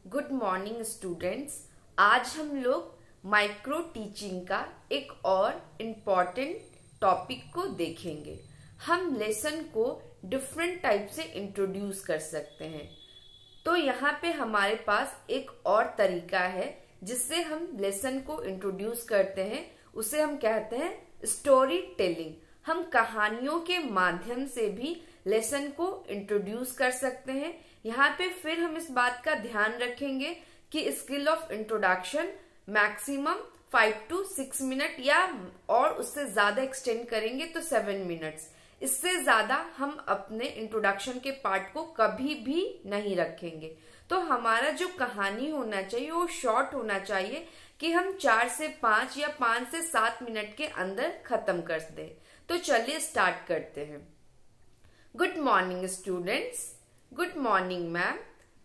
Good morning students. आज हम लोग माइक्रो टीचिंग का एक और इम्पॉर्टेंट टॉपिक को देखेंगे। हम लेसन को डिफरेंट टाइप से इंट्रोड्यूस कर सकते हैं। तो यहाँ पे हमारे पास एक और तरीका है जिससे हम लेसन को इंट्रोड्यूस करते हैं। उसे हम कहते हैं स्टोरी टेलिंग। हम कहानियों के माध्यम से भी लेसन को इंट्रोड्यूस कर सकते हैं। यहाँ पे फिर हम इस बात का ध्यान रखेंगे कि skill of introduction maximum 5 to 6 minute या और उससे ज्यादा एक्सटेंड करेंगे तो 7 मिनट्स। इससे ज्यादा हम अपने इंट्रोडक्शन के पार्ट को कभी भी नहीं रखेंगे। तो हमारा जो कहानी होना चाहिए वो शॉर्ट होना चाहिए कि हम 4 से 5 या 5 से 7 मिनट के अंदर खत्म कर दें। तो चलिए स्टार्ट करते हैं। Good morning students. Good morning ma'am.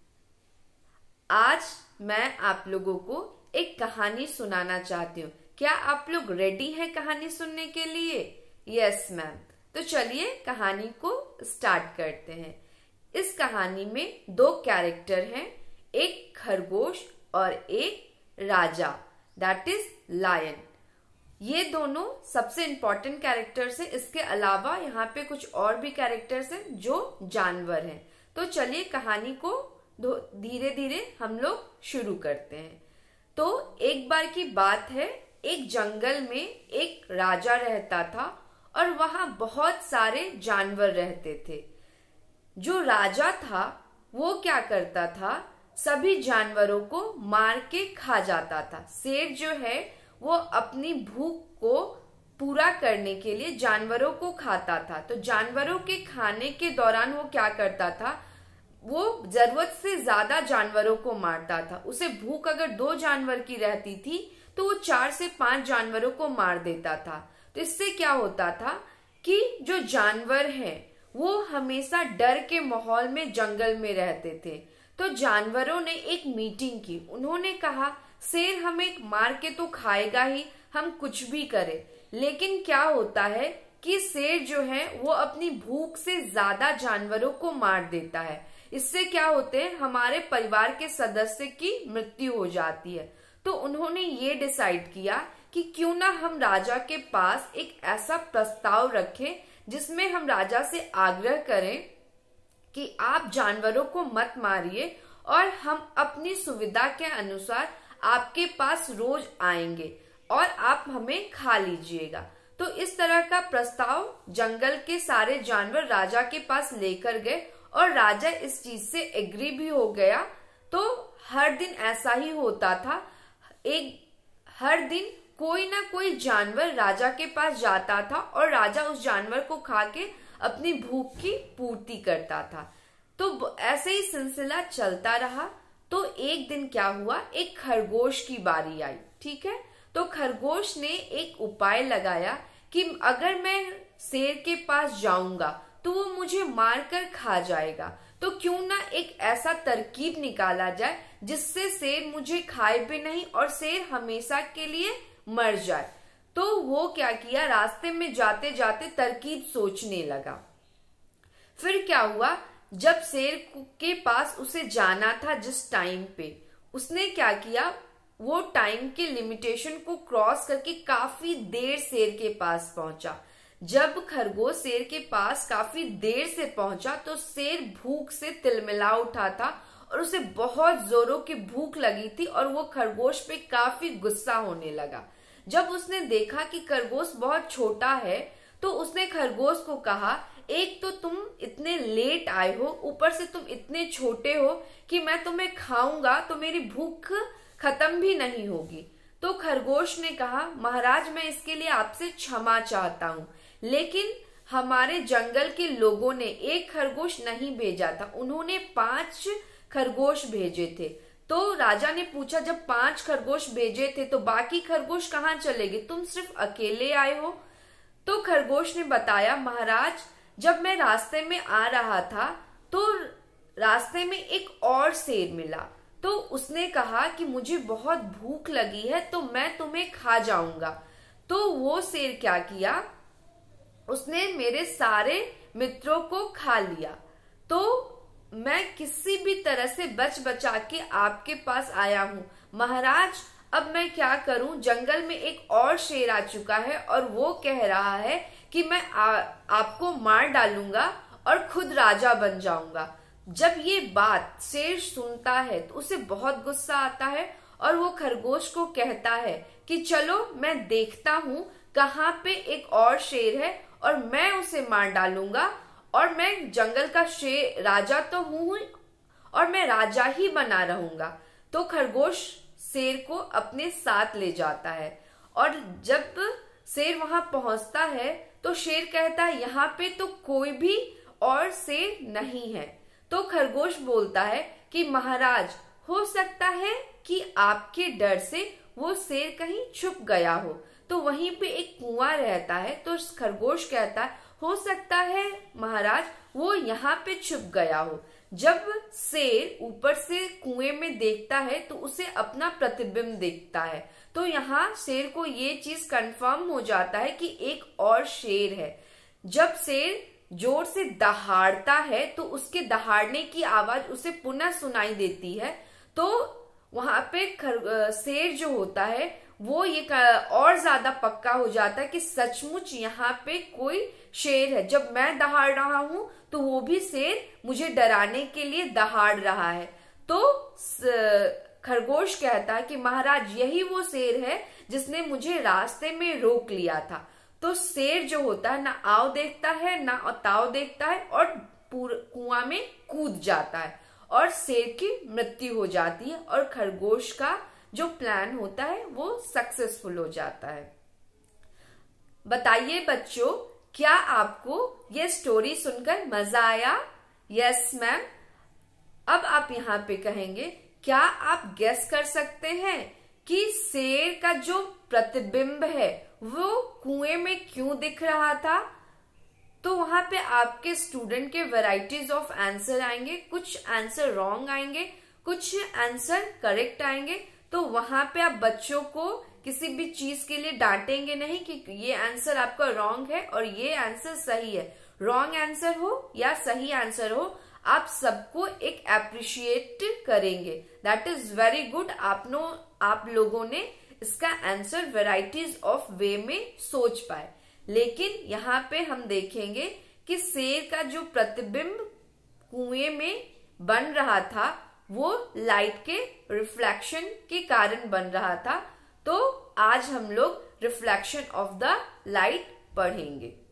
आज मैं आप लोगों को एक कहानी सुनाना चाहती हूँ। क्या आप लोग रेडी हैं कहानी सुनने के लिए? Yes ma'am. तो चलिए कहानी को स्टार्ट करते हैं। इस कहानी में 2 कैरेक्टर हैं, एक खरगोश और एक राजा, दैट इज लायन। ये दोनों सबसे इंपॉर्टेंट कैरेक्टर्स हैं। इसके अलावा यहाँ पे कुछ और भी कैरेक्टर्स हैं जो जानवर हैं। तो चलिए कहानी को धीरे धीरे हम लोग शुरू करते हैं। तो एक बार की बात है, एक जंगल में एक राजा रहता था और वहां बहुत सारे जानवर रहते थे। जो राजा था वो क्या करता था, सभी जानवरों को मार के खा जाता था। शेर जो है वो अपनी भूख को पूरा करने के लिए जानवरों को खाता था। तो जानवरों के खाने के दौरान वो क्या करता था, वो जरूरत से ज्यादा जानवरों को मारता था। उसे भूख अगर 2 जानवर की रहती थी तो वो 4 से 5 जानवरों को मार देता था। तो इससे क्या होता था कि जो जानवर हैं वो हमेशा डर के माहौल में जंगल में रहते थे। तो जानवरों ने एक मीटिंग की। उन्होंने कहा शेर हमें मार के तो खाएगा ही, हम कुछ भी करें। लेकिन क्या होता है कि शेर जो है वो अपनी भूख से ज्यादा जानवरों को मार देता है। इससे क्या होते हैं, हमारे परिवार के सदस्य की मृत्यु हो जाती है। तो उन्होंने ये डिसाइड किया कि क्यों ना हम राजा के पास एक ऐसा प्रस्ताव रखें जिसमें हम राजा से आग्रह करें कि आप जानवरों को मत मारिए और हम अपनी सुविधा के अनुसार आपके पास रोज आएंगे और आप हमें खा लीजिएगा। तो इस तरह का प्रस्ताव जंगल के सारे जानवर राजा के पास लेकर गए और राजा इस चीज से एग्री भी हो गया। तो हर दिन ऐसा ही होता था। हर दिन कोई ना कोई जानवर राजा के पास जाता था और राजा उस जानवर को खा के अपनी भूख की पूर्ति करता था। तो ऐसे ही सिलसिला चलता रहा। तो एक दिन क्या हुआ, एक खरगोश की बारी आई। ठीक है, तो खरगोश ने एक उपाय लगाया कि अगर मैं शेर के पास जाऊंगा तो वो मुझे मारकर खा जाएगा। तो क्यों ना एक ऐसा तरकीब निकाला जाए जिससे शेर मुझे खाए भी नहीं और शेर हमेशा के लिए मर जाए। तो वो क्या किया, रास्ते में जाते जाते तरकीब सोचने लगा। फिर क्या हुआ, जब शेर के पास उसे जाना था जिस टाइम पे, उसने क्या किया, वो टाइम के लिमिटेशन को क्रॉस करके काफी देर शेर के पास पहुंचा। जब खरगोश शेर के पास काफी देर से पहुंचा तो शेर भूख से तिलमिला उठा था और उसे बहुत जोरों की भूख लगी थी और वो खरगोश पे काफी गुस्सा होने लगा। जब उसने देखा कि खरगोश बहुत छोटा है तो उसने खरगोश को कहा, एक तो तुम इतने लेट आए हो, ऊपर से तुम इतने छोटे हो कि मैं तुम्हें खाऊंगा तो मेरी भूख खत्म भी नहीं होगी। तो खरगोश ने कहा, महाराज मैं इसके लिए आपसे क्षमा चाहता हूँ, लेकिन हमारे जंगल के लोगों ने एक खरगोश नहीं भेजा था, उन्होंने 5 खरगोश भेजे थे। तो राजा ने पूछा, जब 5 खरगोश भेजे थे तो बाकी खरगोश कहाँ चले गए, तुम सिर्फ अकेले आए हो? तो खरगोश ने बताया, महाराज जब मैं रास्ते में आ रहा था तो रास्ते में एक और शेर मिला। तो उसने कहा कि मुझे बहुत भूख लगी है तो मैं तुम्हें खा जाऊंगा। तो वो शेर क्या किया, उसने मेरे सारे मित्रों को खा लिया। तो मैं किसी भी तरह से बच बचा के आपके पास आया हूँ महाराज। अब मैं क्या करूं, जंगल में एक और शेर आ चुका है और वो कह रहा है कि मैं आपको मार डालूंगा और खुद राजा बन जाऊंगा। जब ये बात शेर सुनता है तो उसे बहुत गुस्सा आता है और वो खरगोश को कहता है कि चलो मैं देखता हूँ कहाँ पे एक और शेर है और मैं उसे मार डालूंगा और मैं जंगल का शेर राजा तो हूं और मैं राजा ही बना रहूंगा। तो खरगोश शेर को अपने साथ ले जाता है और जब शेर वहां पहुंचता है तो शेर कहता है यहाँ पे तो कोई भी और शेर नहीं है। तो खरगोश बोलता है कि महाराज, हो सकता है कि आपके डर से वो शेर कहीं छुप गया हो। तो वहीं पे एक कुआं रहता है। तो खरगोश कहता है हो सकता है महाराज वो यहाँ पे छुप गया हो। जब शेर ऊपर से कुएं में देखता है तो उसे अपना प्रतिबिंब दिखता है। तो यहाँ शेर को ये चीज कंफर्म हो जाता है कि एक और शेर है। जब शेर जोर से दहाड़ता है तो उसके दहाड़ने की आवाज उसे पुनः सुनाई देती है। तो वहां पे शेर जो होता है वो ये और ज्यादा पक्का हो जाता है कि सचमुच यहाँ पे कोई शेर है। जब मैं दहाड़ रहा हूं तो वो भी शेर मुझे डराने के लिए दहाड़ रहा है। तो खरगोश कहता है कि महाराज यही वो शेर है जिसने मुझे रास्ते में रोक लिया था। तो शेर जो होता है ना आओ देखता है ना ताव देखता है और कुआं में कूद जाता है और शेर की मृत्यु हो जाती है और खरगोश का जो प्लान होता है वो सक्सेसफुल हो जाता है। बताइए बच्चों, क्या आपको ये स्टोरी सुनकर मजा आया? Yes ma'am. अब आप यहाँ पे कहेंगे, क्या आप गेस कर सकते हैं कि शेर का जो प्रतिबिंब है वो कुएं में क्यों दिख रहा था? तो वहां पे आपके स्टूडेंट के वैरायटीज ऑफ आंसर आएंगे। कुछ आंसर रॉन्ग आएंगे, कुछ आंसर करेक्ट आएंगे। तो वहां पे आप बच्चों को किसी भी चीज के लिए डांटेंगे नहीं कि ये आंसर आपका रॉन्ग है और ये आंसर सही है। रॉन्ग आंसर हो या सही आंसर हो, आप सबको एक अप्रिशिएट करेंगे। That is very good. आप लोगों ने इसका आंसर वैरायटीज ऑफ वे में सोच पाए। लेकिन यहाँ पे हम देखेंगे कि शेर का जो प्रतिबिंब कुएं में बन रहा था वो लाइट के रिफ्लेक्शन के कारण बन रहा था। तो आज हम लोग रिफ्लेक्शन ऑफ द लाइट पढ़ेंगे।